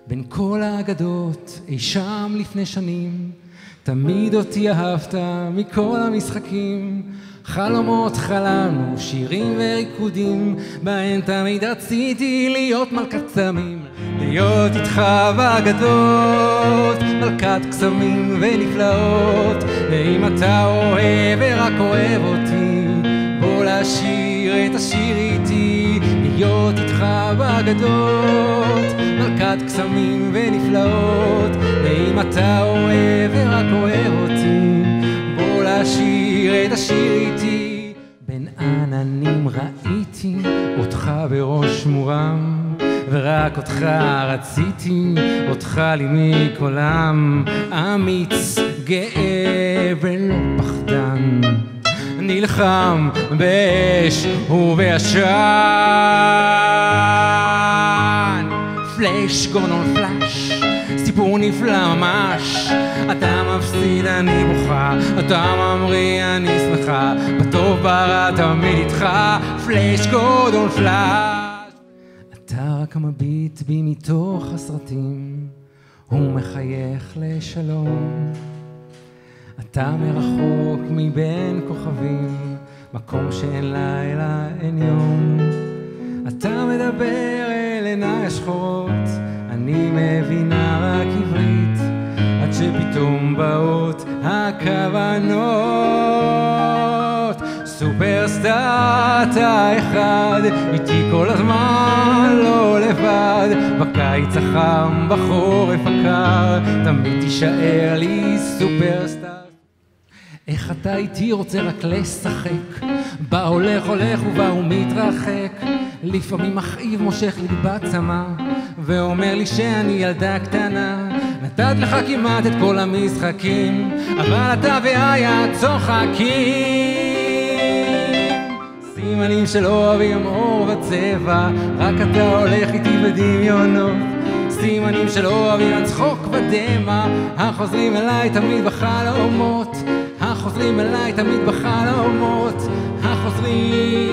בין כל האגדות אי שם לפני שנים, תמיד אותי אהבת מכל המשחקים. חלומות חלמנו, שירים וריקודים, בהן תמיד רציתי להיות מלכת קסמים. להיות איתך באגדות, מלכת קסמים ונפלאות. ואם אתה אוהב ורק אוהב אותי, בוא לשיר את השיר איתי. להיות איתך באגדות, מלכת קסמים ונפלאות. ואם אתה אוהב ורק אוהב אותי, בוא לשיר את השיר איתי. בין עננים ראיתי אותך בראש מורם, ורק אותך רציתי, אותך לי מכולם. אמיץ, גאה ולא פחדן, נלחם באש ובעשן. פלאש גורדון פלאש, סיפור נפלא ממש. אתה מפסיד אני בוכה, אתה ממריא אני שמחה, בטוב ברע תמיד איתך. פלאש גורדון פלאש. אתה רק מביט בי מתוך הסרטים ומחייך לשלום. אתה מרחוק מבין כוכבים, מקום שאין לילה אין יום. אתה מדבר אל עיניי השחורות, אני מבינה רק עברית, עד שפתאום באות הכוונות. סופרסטאר אתה אחד, איתי כל הזמן לא לבד. בקיץ החם, בחורף הקר, תמיד תישאר לי סופרסטאר. איך אתה איתי רוצה רק לשחק, בא הולך הולך ובא ומתרחק. לפעמים מכאיב מושך לי בצמא, ואומר לי שאני ילדה קטנה. נתת לך כמעט את כל המשחקים, אבל אתה והיד צוחקים. סימנים של אוהבים אור וצבע, רק אתה הולך איתי בדמיונות. סימנים של אוהבים צחוק ודמע, החוזרים אליי תמיד בחלומות. החוזרים אליי תמיד בחלומות. החוזרים